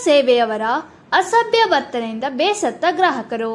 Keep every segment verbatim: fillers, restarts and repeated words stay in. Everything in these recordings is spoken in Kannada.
ಸೇವೆಯವರ ಅಸಭ್ಯ ವರ್ತನೆಯಿಂದ ಬೇಸತ್ತ ಗ್ರಾಹಕರು.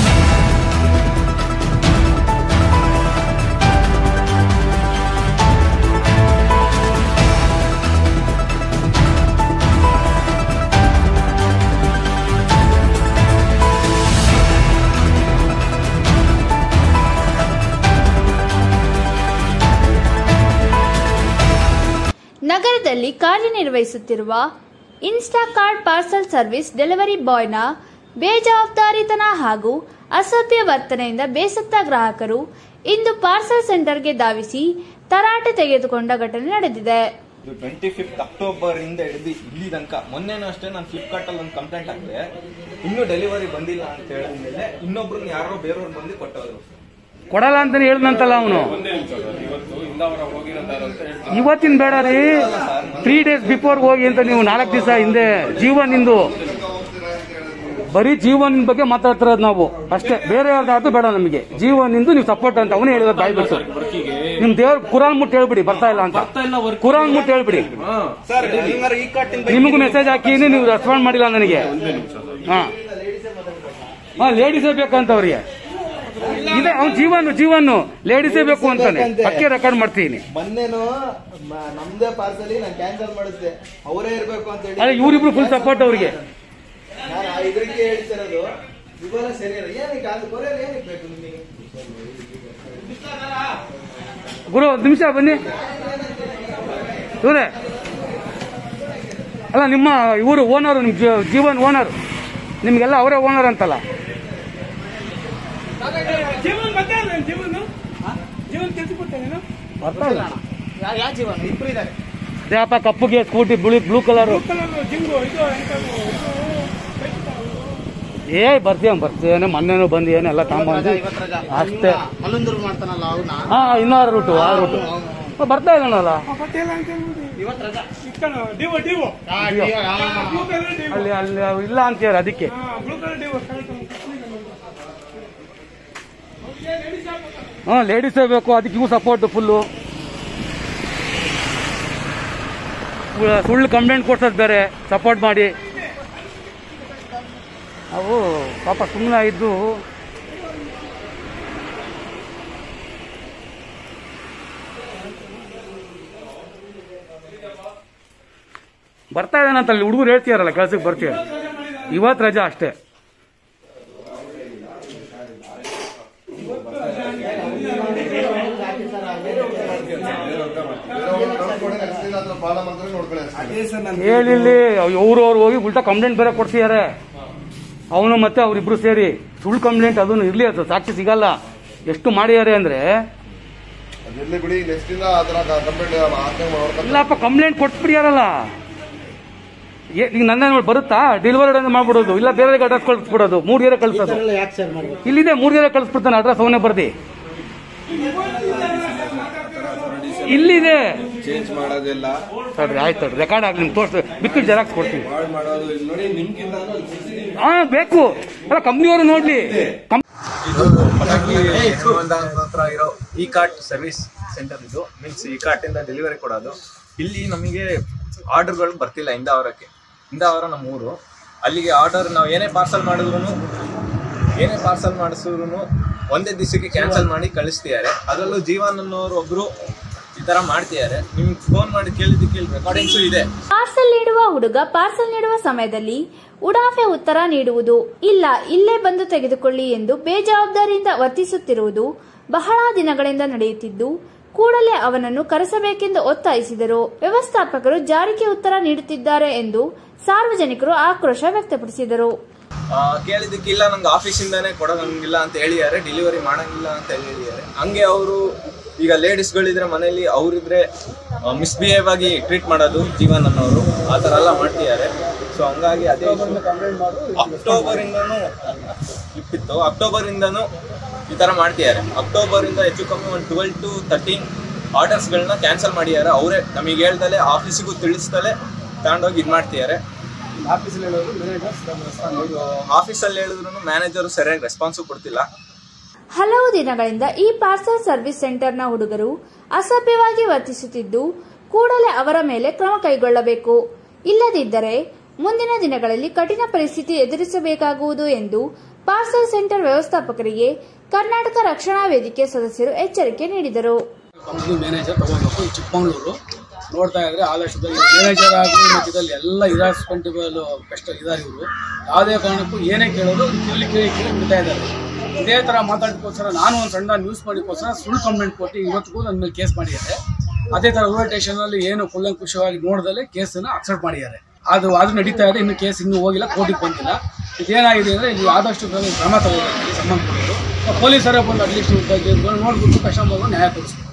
ನಗರದಲ್ಲಿ ಕಾರ್ಯನಿರ್ವಹಿಸುತ್ತಿರುವ ಇನ್ಸ್ಟಾಕಾರ್ಟ್ ಪಾರ್ಸಲ್ ಸರ್ವಿಸ್ ಡೆಲಿವರಿ ಬಾಯ್ನ ಬೇಜವಾಬ್ದಾರಿತನ ಹಾಗೂ ಅಸಭ್ಯ ವರ್ತನೆಯಿಂದ ಬೇಸತ್ತ ಗ್ರಾಹಕರು ಇಂದು ಪಾರ್ಸಲ್ ಸೆಂಟರ್ಗೆ ಧಾವಿಸಿ ತರಾಟೆ ತೆಗೆದುಕೊಂಡ ಘಟನೆ ನಡೆದಿದೆ. ಟ್ವೆಂಟಿ ಫಿಫ್ತ್ ಅಕ್ಟೋಬರ್ ಇಂದ ಹಿಡಿದು ಇಲ್ಲಿ ತನಕ ಮೊನ್ನೆನೂ ಅಷ್ಟೇ ನಾನು ಫ್ಲಿಪ್ಕಾರ್ಟ್ ಅಲ್ಲಿ ಒಂದು ಕಂಪ್ಲೇಂಟ್ ಹಾಕಿದೆ, ಇನ್ನೂ ಡೆಲಿವರಿ ಬಂದಿಲ್ಲ ಅಂತ ಹೇಳಿದ್ಮೇಲೆ ಇನ್ನೊಬ್ರು ಯಾರೋ ಬೇರೆಯವ್ರು ಬಂದು ಕೊಟ್ಟವರು. ಕೊಡಲ್ಲ ಅಂತಾನೆ ಹೇಳ್ದಂತಲ್ಲ ಅವನು. ಇವತ್ತಿನ ಬೇಡ ರೀ, ತ್ರೀ ಡೇಸ್ ಬಿಫೋರ್ ಹೋಗಿ ಅಂತ ನೀವು ನಾಲ್ಕು ದಿವಸ ಹಿಂದೆ ಜೀವನ್ ಇಂದು ಬರೀ ಜೀವನ್ ಬಗ್ಗೆ ಮಾತಾಡ್ತಿರೋದು ನಾವು ಅಷ್ಟೇ, ಬೇರೆ ಯಾವ್ದಾದ್ರು ಬೇಡ ನಮಗೆ. ಜೀವನ್ ಇಂದು ನೀವು ಸಪೋರ್ಟ್ ಅಂತ ಅವನೇ ಹೇಳಿದ ಬಾಯ್ ಬಿಟ್ಟು. ನಿಮ್ ದೇವ್ರ ಕುರಾನ್ ಮುಟ್ಟು ಹೇಳ್ಬಿಡಿ ಬರ್ತಾ ಇಲ್ಲ ಅಂತ, ಕುರಾನ್ ಮುಟ್ಟು ಹೇಳ್ಬಿಡಿ. ನಿಮಗೂ ಮೆಸೇಜ್ ಹಾಕಿನಿ, ನೀವು ರೆಸ್ಪಾಂಡ್ ಮಾಡಿಲ್ಲ ನನಗೆ. ಹಾ ಹಾ ಲೇಡೀಸೇ ಬೇಕಂತ ಅವ್ರಿಗೆ ಇದೆ. ಅವ್ನು ಜೀವನ್ ಜೀವನ್ ಲೇಡೀಸೇ ಬೇಕು ಅಂತಾನೆ ಅಕ್ಕೆ ರೆಕಾರ್ಡ್ ಮಾಡ್ತೀನಿ. ಮೊನ್ನೆನು ನಮ್ದೇ ಪಾರ್ಸಲ್ ನಾನು ಕ್ಯಾನ್ಸಲ್ ಮಾಡಿದ್ದೆ, ಅವರೇ ಇರ್ಬೇಕು ಅಂತ ಹೇಳಿ. ಅದೇ ಇವರಿಬ್ರು ಫುಲ್ ಸಪೋರ್ಟ್ ಅವ್ರಿಗೆ. ನಾನು ಇದ್ರಿಗೆ ಹೇಳ್ತಿರೋದು ಇವೆಲ್ಲ ಸರಿ ಏನಕ್ಕೆ ಅದು ಕೊರಿಯರ್ ಏನಕ್ಕೆ ಬೇಕು ನಿಮಗೆ? ಗುರು ಒಂದು ನಿಮಿಷ ಬನ್ನಿ. ಇವರೇ ಅಲ್ಲ ನಿಮ್ಮ ಇವರು ಓನರ್, ನಿಮ್ ಜೀವನ್ ಓನರ್, ನಿಮ್ಗೆಲ್ಲ ಅವರೇ ಓನರ್ ಅಂತಲ್ಲ. ಯಾಪ ಕಪ್ಪುಗೆ ಸ್ಕೂಟಿ ಬ್ಲೂ ಬ್ಲೂ ಕಲರ್. ಏ ಬರ್ತೀಯ ಬರ್ತೀಯನೆ, ಮೊನ್ನೆನೂ ಬಂದು ಏನೆಲ್ಲ ತಗೊಂಬಂದು ಅಷ್ಟೇ. ಹಾ ಇನ್ನಾರು ರೂಟು ಆ ರೂಟು ಬರ್ತಾ ಇಲ್ಲನಲ್ಲ. ಅಲ್ಲಿ ಅಲ್ಲಿ ಇಲ್ಲ ಅಂತೀರ ಅದಕ್ಕೆ. ಹಾ ಲೇಡೀಸೇ ಬೇಕು, ಅದಕ್ಕೆ ಇವು ಸಪೋರ್ಟ್ ಫುಲ್ಲು. ಸುಳ್ಳು ಕಂಪ್ಲೇಂಟ್ ಕೊಡ್ಸೋದು ಬೇರೆ ಸಪೋರ್ಟ್ ಮಾಡಿ. ಅವು ಪಾಪ ಸುಮ್ಮನೆ ಇದ್ದು ಬರ್ತಾ ಇದ್ದಾನಂತ ಅಲ್ಲಿ ಹುಡುಗರು ಹೇಳ್ತೀಯಾರಲ್ಲ ಕೆಲ್ಸಕ್ಕೆ ಬರ್ತೀಯ. ಇವತ್ತು ರಜಾ ಅಷ್ಟೇ. ಹೇಳಿಲ್ಲಿ ಇವರು ಅವ್ರು ಹೋಗಿ ಉಲ್ಟಾ ಕಂಪ್ಲೇಂಟ್ ಬೇರೆ ಕೊಡ್ಸಿದ್ದಾರೆ ಅವನು ಮತ್ತೆ ಅವ್ರಿಬ್ರು ಸೇರಿ. ಸುಳ್ಳು ಕಂಪ್ಲೇಂಟ್ ಅದನ್ನು ಇರ್ಲಿ, ಅದು ಸಾಕ್ಷಿ ಸಿಗಲ್ಲ. ಎಷ್ಟು ಮಾಡಿದ್ದಾರೆ ಅಂದ್ರೆ ಇಲ್ಲಪ್ಪ ಕಂಪ್ಲೇಂಟ್ ಕೊಟ್ಬಿಡ್ಯಾರಲ್ಲ. ಈಗ ನನ್ನ ಬರುತ್ತಾ ಡೆಲಿವರಿ ಮಾಡ್ಬಿಡೋದು, ಇಲ್ಲ ಬೇರೆ ಅಡ್ರೆಸ್ ಕಳಿಸ್ಬಿಡೋದು, ಮೂರ್ ಏರಿಯಾ ಕಳಿಸೋದು. ಇಲ್ಲಿದೆ ಮೂರ್ ಏರಿಯಾ ಕಳಿಸ್ಬಿಡ್ತಾನೆ ಅಡ್ರೆಸ್ ಅವನೇ ಬರ್ದಿ. ಇಲ್ಲಿದೆ ಚೇಂಜ್ ಮಾಡೋದಿಲ್ಲ. ಸರಿ ಆಯ್ತು, ರೆಕಾರ್ಡ್ ಆಗಿ ನಿಮ್ಗೆ ತೋರಿಸ್ ಬಿಟ್ಟು ಜೆರಾಕ್ಸ್ ಕೊಡ್ತೀವಿ. ಹಾ ಬೇಕು ಅಲ್ಲ, ಕಂಪ್ನಿಯವರು ನೋಡ್ಲಿ. ಹತ್ರ ಇರೋ ಇ ಕಾರ್ಟ್ ಸರ್ವಿಸ್ ಸೆಂಟರ್ ಇದು, ಮೀನ್ಸ್ ಇ ಕಾರ್ಟ್ ಇಂದ ಡೆಲಿವರಿ ಕೊಡೋದು. ಇಲ್ಲಿ ನಮಗೆ ಆರ್ಡರ್ಗಳು ಬರ್ತಿಲ್ಲ. ಇಂದ ಅವರಕ್ಕೆ ಇಂದ ಅವರ ನಮ್ಮ ಊರು, ಅಲ್ಲಿಗೆ ಆರ್ಡರ್ ನಾವು ಏನೇ ಪಾರ್ಸಲ್ ಮಾಡಿದ್ರು ಏನೇ ಪಾರ್ಸಲ್ ಮಾಡಿಸಿದ್ರು ಒಂದೇ ದಿವಸಕ್ಕೆ ಕ್ಯಾನ್ಸಲ್ ಮಾಡಿ ಕಳಿಸ್ತಿದ್ದಾರೆ. ಅದರಲ್ಲೂ ಜೀವನ್ ಅನ್ನೋರು ಒಬ್ರು ಈ ತರ ಮಾಡ್ತಿದ್ದಾರೆ. ನಿಮ್ಗೆ ಫೋನ್ ಮಾಡಿ ಕೇಳಿದ್ದಕ್ಕೆ ರೆಕಾರ್ಡಿಂಗ್ಸು ಇದೆ. ಪಾರ್ಸಲ್ ನೀಡುವ ಹುಡುಗ ಪಾರ್ಸಲ್ ನೀಡುವ ಸಮಯದಲ್ಲಿ ಉಡಾಫೆ ಉತ್ತರ ನೀಡುವುದು, ಇಲ್ಲ ಇಲ್ಲೇ ಬಂದು ತೆಗೆದುಕೊಳ್ಳಿ ಎಂದು ಬೇಜವಾಬ್ದಾರಿಯಿಂದ ವರ್ತಿಸುತ್ತಿರುವುದು ಬಹಳ ದಿನಗಳಿಂದ ನಡೆಯುತ್ತಿದ್ದು, ಕೂಡಲೇ ಅವನನ್ನು ಕರೆಸಬೇಕೆಂದು ಒತ್ತಾಯಿಸಿದರು. ವ್ಯವಸ್ಥಾಪಕರು ಜಾರಿಗೆ ಉತ್ತರ ನೀಡುತ್ತಿದ್ದಾರೆ ಎಂದು ಸಾರ್ವಜನಿಕರು ಆಕ್ರೋಶ ವ್ಯಕ್ತಪಡಿಸಿದರು. ಕೇಳಿದ್ದಕ್ಕೆ ಇಲ್ಲ ನಂಗೆ ಆಫೀಸಿಂದಾನೇ ಕೊಡೋಂಗಿಲ್ಲ ಅಂತ ಹೇಳಿದ್ದಾರೆ, ಡೆಲಿವರಿ ಮಾಡಂಗಿಲ್ಲ ಅಂತ ಹೇಳಿದ್ದಾರೆ. ಹಂಗೆ ಅವರು ಈಗ ಲೇಡೀಸ್ಗಳಿದ್ರೆ ಮನೇಲಿ ಅವರಿದ್ರೆ ಮಿಸ್ಬಿಹೇವ್ ಆಗಿ ಟ್ರೀಟ್ ಮಾಡೋದು ಜೀವನ್ ಅನ್ನೋರು ಆ ಥರ ಎಲ್ಲ ಮಾಡ್ತಿದ್ದಾರೆ. ಸೊ ಹಂಗಾಗಿ ಅದೇ ಅಕ್ಟೋಬರ್ ಇಂದನೂ ಇಪ್ಪಿತ್ತು ಅಕ್ಟೋಬರ್ ಇಂದನೂ ಈ ಥರ ಮಾಡ್ತಿದ್ದಾರೆ. ಅಕ್ಟೋಬರ್ ಇಂದ ಹೆಚ್ಚು ಕಮ್ಮಿ ಒಂದು ಟ್ವೆಲ್ ಟು ತರ್ಟೀನ್ ಆರ್ಡರ್ಸ್ಗಳನ್ನ ಕ್ಯಾನ್ಸಲ್ ಮಾಡಿದ್ದಾರೆ. ಅವರೇ ನಮಗೆ ಹೇಳ್ದಲೆ ಆಫೀಸಿಗೂ ತಿಳಿಸ್ದಲೆ ತಗೊಂಡೋಗಿ ಇದು ಮಾಡ್ತಿದ್ದಾರೆ. ಆಫೀಸಲ್ಲಿ ಹೇಳಿದ್ರು ಆಫೀಸಲ್ಲಿ ಹೇಳಿದ್ರು ಮ್ಯಾನೇಜರು ಸರಿಯಾಗಿ ರೆಸ್ಪಾನ್ಸು ಕೊಡ್ತಿಲ್ಲ. ಹಲವು ದಿನಗಳಿಂದ ಈ ಪಾರ್ಸಲ್ ಸರ್ವಿಸ್ ಸೆಂಟರ್ನ ಹುಡುಗರು ಅಸಭ್ಯವಾಗಿ ವರ್ತಿಸುತ್ತಿದ್ದು, ಕೂಡಲೇ ಅವರ ಮೇಲೆ ಕ್ರಮ ಕೈಗೊಳ್ಳಬೇಕು. ಇಲ್ಲದಿದ್ದರೆ ಮುಂದಿನ ದಿನಗಳಲ್ಲಿ ಕಠಿಣ ಪರಿಸ್ಥಿತಿ ಎದುರಿಸಬೇಕಾಗುವುದು ಎಂದು ಪಾರ್ಸಲ್ ಸೆಂಟರ್ ವ್ಯವಸ್ಥಾಪಕರಿಗೆ ಕರ್ನಾಟಕ ರಕ್ಷಣಾ ವೇದಿಕೆ ಸದಸ್ಯರು ಎಚ್ಚರಿಕೆ ನೀಡಿದರು. ಕಂಪನಿ ಮ್ಯಾನೇಜರ್ ತಗೋಬೇಕು. ಈ ಚಿಕ್ಕಮಗಳೂರು ನೋಡ್ತಾ ಇದ್ರೆ ಆದಷ್ಟು ಮ್ಯಾನೇಜರ್ ಆಗಲಿ ಮಧ್ಯದಲ್ಲಿ ಎಲ್ಲ ಇರಾಸ್ಪೆಂಟಿಬಲ್ ಬೆಸ್ಟ್ ಇದ್ದಾರೆ ಇವರು. ಯಾವುದೇ ಕಾರಣಕ್ಕೂ ಏನೇ ಕೇಳೋದು ಕೇಳಿ ಕೇಳಿ ಕೇಳಿ ಬಿಡ್ತಾ ಇದ್ದಾರೆ. ಇದೇ ಥರ ಮಾತಾಡೋದಕ್ಕೋಸ್ಕರ ನಾನು ಒಂದು ಸಣ್ಣ ನ್ಯೂಸ್ ಮಾಡೋಕ್ಕೋಸ್ಕರ ಸುಳ್ಳು ಕಂಪ್ಲೇಂಟ್ ಕೊಟ್ಟು ಇವತ್ತಿಗೂ ನನ್ನ ಮೇಲೆ ಕೇಸ್ ಮಾಡಿದ್ದಾರೆ. ಅದೇ ಥರ ರೂರಲ್ ಸ್ಟೇಷನಲ್ಲಿ ಏನು ಕೂಲಂಕುಷವಾಗಿ ನೋಡ್ದಲ್ಲೇ ಕೇಸನ್ನು ಅಕ್ಸೆಪ್ಟ್ ಮಾಡಿದ್ದಾರೆ. ಅದು ಅದು ನಡೀತಾ ಇದೆ. ಇನ್ನು ಕೇಸ್ ಇನ್ನೂ ಹೋಗಿಲ್ಲ, ಕೋರ್ಟಿಗೆ ಬಂದಿಲ್ಲ. ಇದೇನಾಗಿದೆ ಅಂದರೆ ಇಲ್ಲಿ ಆದಷ್ಟು ಕ್ರಮ ತಗೋಬೇಕು ಸಂಬಂಧಪಟ್ಟರು. ಪೊಲೀಸರೇ ಬಂದು ಅಟ್ಲೀಸ್ಟ್ ನೋಡ್ಬಿಟ್ಟು ಕಸ್ಟಮರ್ಗೂ ನ್ಯಾಯ ಕೊಡಿಸ್ಬೇಕು.